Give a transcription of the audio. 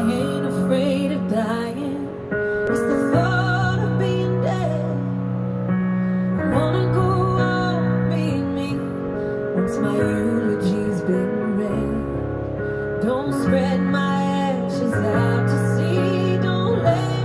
ain't afraid of dying. It's the thought of being dead. I wanna go on being me once my eulogy's been read. Don't spread my ashes out to sea. Don't let